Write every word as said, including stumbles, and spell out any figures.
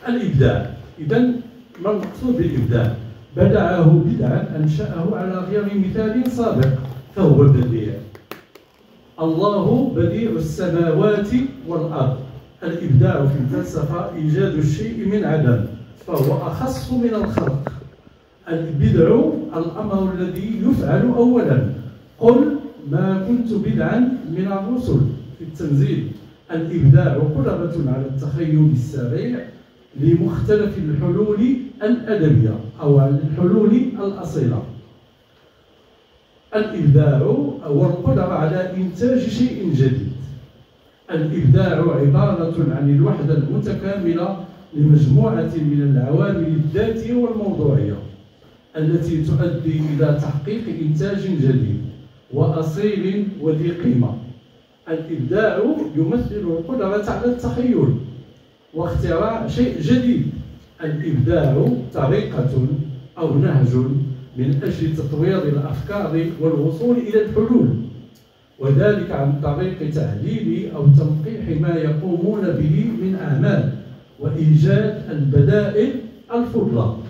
الإبداع. إذن ما المقصود بالإبداع؟ بدعه بدعا أنشأه على غير مثال سابق فهو البديع. الله بديع السماوات والأرض. الإبداع في الفلسفة إيجاد الشيء من عدم، فهو أخص من الخلق. البدع الأمر الذي يفعل أولا. قل ما كنت بدعا من الرسل في التنزيل. الإبداع قدرة على التخيل السريع لمختلف الحلول الأدبية أو الحلول الأصيلة. الإبداع هو القدرة على إنتاج شيء جديد. الإبداع عبارة عن الوحدة المتكاملة لمجموعة من العوامل الذاتية والموضوعية التي تؤدي إلى تحقيق إنتاج جديد وأصيل وذي قيمة. الإبداع يمثل القدرة على التخيل واختراع شيء جديد. الإبداع طريقة أو نهج من أجل تطوير الأفكار والوصول إلى الحلول، وذلك عن طريق تعديل أو تنقيح ما يقومون به من أعمال وإيجاد البدائل الفضلى.